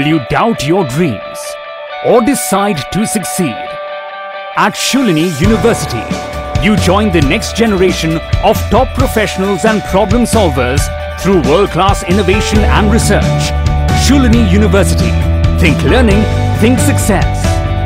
Will you doubt your dreams or decide to succeed? At Shulini University, you join the next generation of top professionals and problem solvers through world-class innovation and research. Shulini University. Think learning, think success.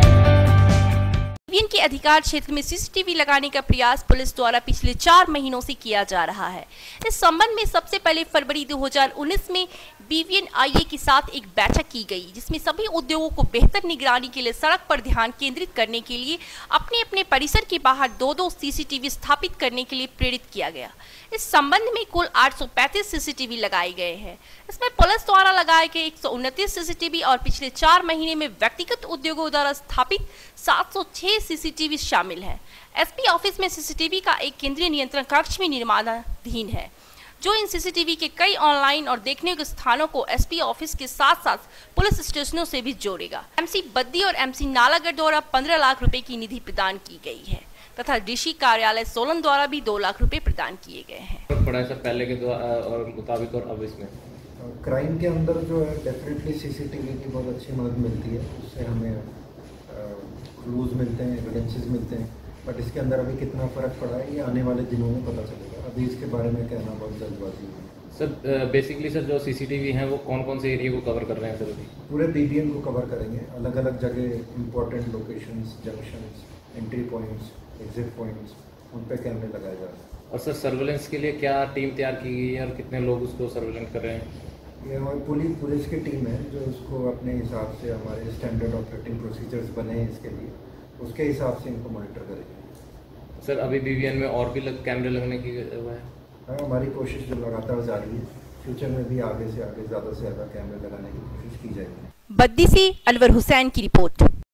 के अधिकार क्षेत्र में CCTV लगाने का प्रयास police द्वारा पिछले 4 महीनों से किया जा रहा है। इस संबंध में सबसे पहले फरवरी 2019 में BVNIA के साथ एक बैठक की गई, जिसमें सभी उद्योगों को बेहतर निगरानी के लिए सड़क पर ध्यान केंद्रित करने के लिए अपने अपने परिसर के बाहर 2-2 सीसीटीवी स्थापित करने के लिए प्रेरित किया गया। इस संबंध में कुल 835 सीसीटीवी लगाए गए हैं। इसमें पुलिस द्वारा लगाए गए 129 सीसीटीवी और पिछले 4 महीने में व्यक्तिगत उद्योगों द्वारा स्थापित 706 सीसीटीवी शामिल है। एसपी ऑफिस में सीसीटीवी का एक केंद्रीय नियंत्रण कक्ष में निर्माणाधीन है, जो इन सीसीटीवी के कई ऑनलाइन और देखने के स्थानों को एसपी ऑफिस के साथ साथ पुलिस स्टेशनों से भी जोड़ेगा। एमसी बद्दी और एमसी नालागढ़ द्वारा 15 लाख रुपए की निधि प्रदान की गई है तथा डीसी कार्यालय सोलन द्वारा भी 2 लाख रुपए प्रदान किए गए हैं। पड़ा है सर पहले के और मुताबिक और अब इसमें क्राइम के अंदर जो है डेफिनेटली सीसीटीवी की बहुत अच्छी मदद मिलती है। उससे हमें क्लूज मिलते हैं, एविडेंसेस मिलते हैं, बट इसके अंदर अभी कितना फ़र्क पड़ा है ये आने वाले दिनों में पता चलेगा। अभी इसके बारे में कहना बहुत जल्दबाजी है। सर बेसिकली सर जो सीसीटीवी हैं वो कौन कौन से एरिया को कवर कर रहे हैं सर? अभी पूरे BVN को कवर करेंगे, अलग अलग जगह important locations, junctions, entry points, exit points, उन पे कैमरे लगाए जा रहे हैं। और सर सर्वेलेंस के लिए क्या टीम तैयार की गई है और कितने लोग उसको सर्वेलेंस कर रहे हैं? ये हमारी पुलिस की टीम है जो उसको अपने हिसाब से हमारे स्टैंडर्ड ऑपरेटिंग प्रोसीजर्स बने हैं इसके लिए, उसके हिसाब से इनको मॉनिटर करेंगे। सर अभी BVN में और भी कैमरे लगने की हुआ है? हाँ, हमारी कोशिश जो लगातार जारी है, फ्यूचर में भी आगे से आगे ज़्यादा से ज़्यादा कैमरे लगाने की कोशिश की जाएगी। बद्दी से अनवर हुसैन की रिपोर्ट।